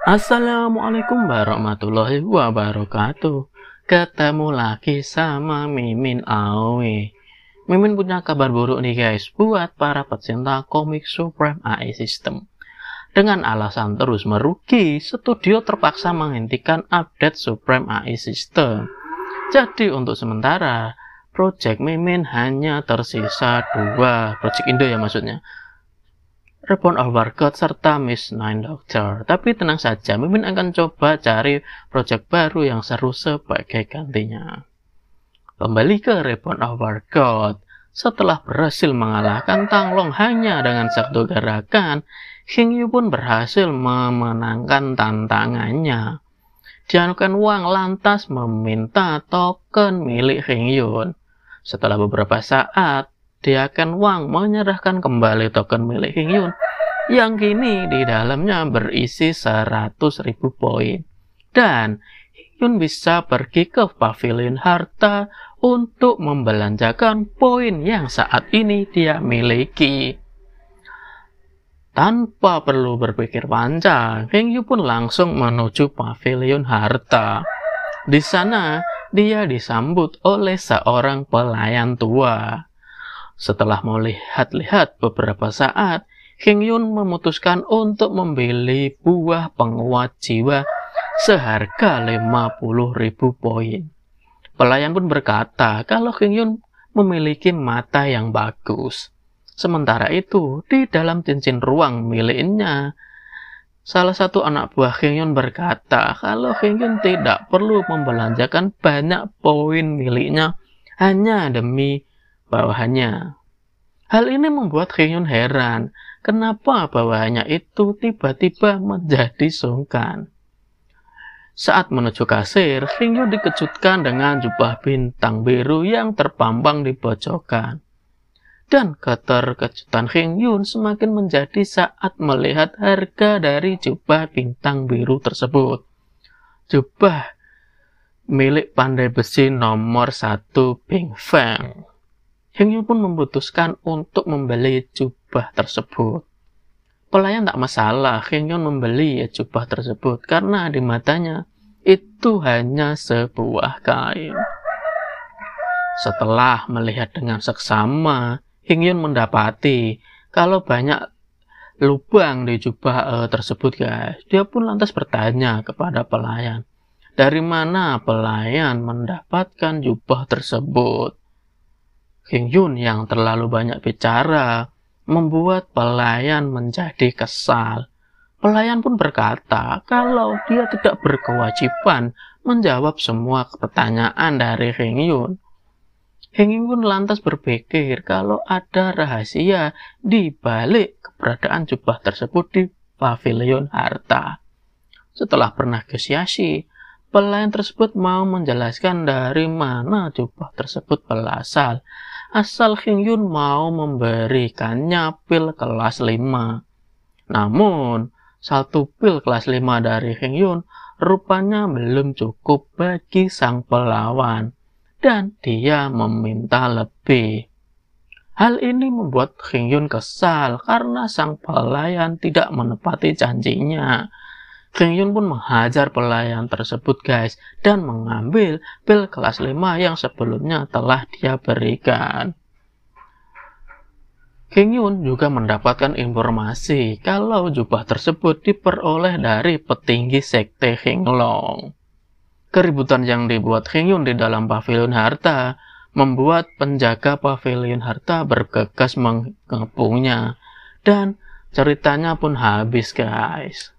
Assalamualaikum warahmatullahi wabarakatuh. Ketemu lagi sama Mimin Awe. Mimin punya kabar buruk nih guys, buat para pecinta komik Supreme AI System. Dengan alasan terus merugi, studio terpaksa menghentikan update Supreme AI System. Jadi untuk sementara, project Mimin hanya tersisa 2, project Indo ya maksudnya, Reborn of War God serta Miss Nine Doctor. Tapi tenang saja, Mimin akan coba cari project baru yang seru sebagai gantinya. Kembali ke Reborn of War God. Setelah berhasil mengalahkan Tang Long hanya dengan satu gerakan, King Yu pun berhasil memenangkan tantangannya. Dianukan Wang lantas meminta token milik King Yun. Setelah beberapa saat, Diaken Wang menyerahkan kembali token milik King Yun yang kini di dalamnya berisi 100.000 poin. Dan King Yun bisa pergi ke pavilion harta untuk membelanjakan poin yang saat ini dia miliki. Tanpa perlu berpikir panjang, King Yun pun langsung menuju pavilion harta. Di sana, dia disambut oleh seorang pelayan tua. Setelah melihat-lihat beberapa saat, King Yun memutuskan untuk membeli buah penguat jiwa seharga 50.000 poin. Pelayan pun berkata kalau King Yun memiliki mata yang bagus. Sementara itu, di dalam cincin ruang miliknya, salah satu anak buah King Yun berkata kalau King Yun tidak perlu membelanjakan banyak poin miliknya hanya demi bawahannya. Hal ini membuat King Yun heran, kenapa bawahannya itu tiba-tiba menjadi sungkan. Saat menuju kasir, King Yun dikejutkan dengan jubah bintang biru yang terpampang di pojokan. Dan keterkejutan King Yun semakin menjadi saat melihat harga dari jubah bintang biru tersebut. Jubah milik pandai besi nomor 1 Bing Feng. King Yun pun memutuskan untuk membeli jubah tersebut. Pelayan tak masalah, King Yun membeli jubah tersebut karena di matanya itu hanya sebuah kain. Setelah melihat dengan seksama, King Yun mendapati kalau banyak lubang di jubah tersebut guys. Dia pun lantas bertanya kepada pelayan, dari mana pelayan mendapatkan jubah tersebut. King Yun yang terlalu banyak bicara membuat pelayan menjadi kesal. Pelayan pun berkata kalau dia tidak berkewajiban menjawab semua pertanyaan dari King Yun. King Yun pun lantas berpikir kalau ada rahasia di balik keberadaan jubah tersebut di pavilion harta. Setelah bernegosiasi, pelayan tersebut mau menjelaskan dari mana jubah tersebut berasal. Asal King Yun mau memberikannya pil kelas 5. Namun, satu pil kelas 5 dari King Yun rupanya belum cukup bagi sang pelawan, dan dia meminta lebih. Hal ini membuat King Yun kesal karena sang pelayan tidak menepati janjinya. King Yun pun menghajar pelayan tersebut guys, dan mengambil pil kelas 5 yang sebelumnya telah dia berikan. King Yun juga mendapatkan informasi kalau jubah tersebut diperoleh dari petinggi sekte Qinglong. Keributan yang dibuat King Yun di dalam pavilion harta membuat penjaga pavilion harta bergegas mengepungnya, dan ceritanya pun habis guys.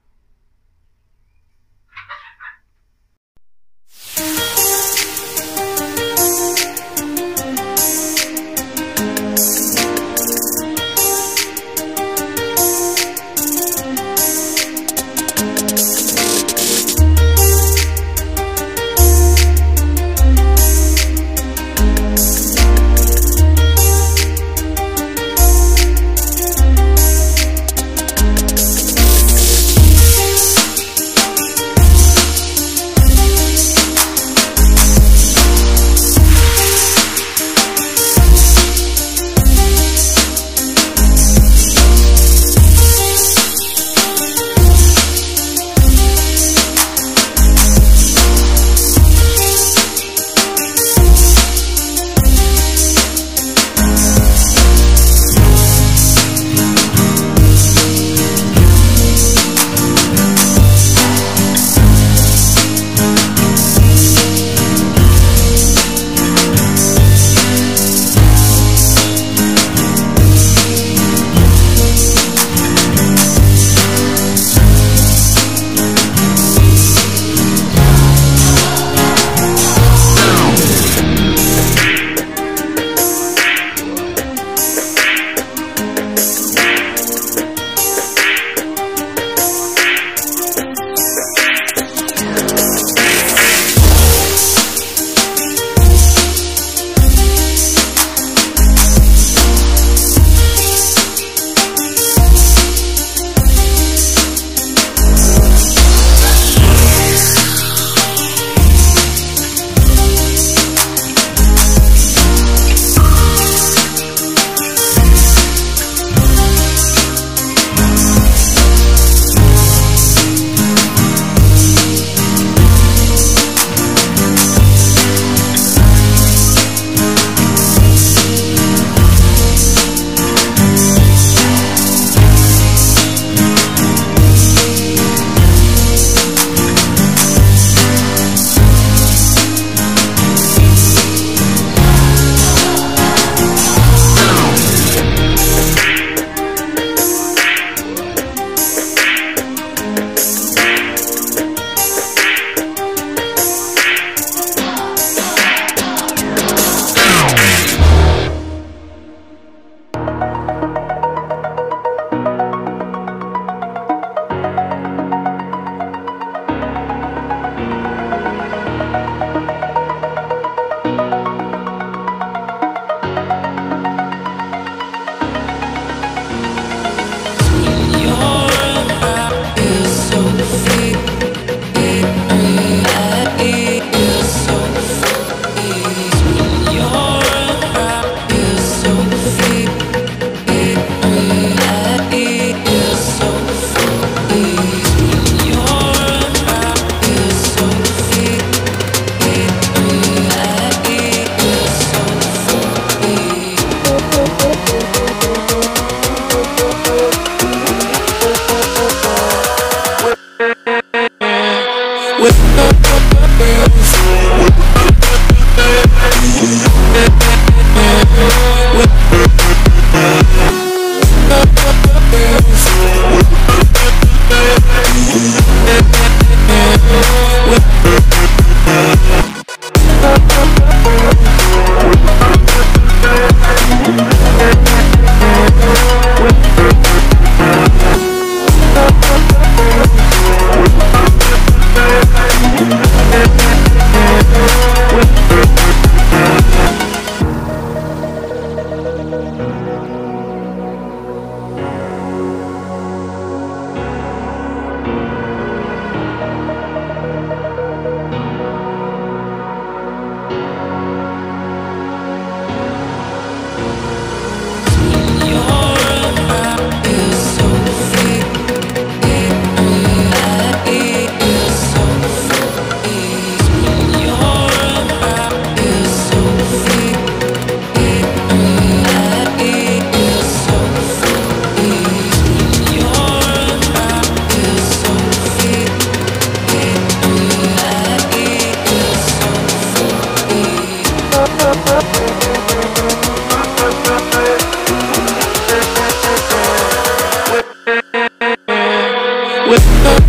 with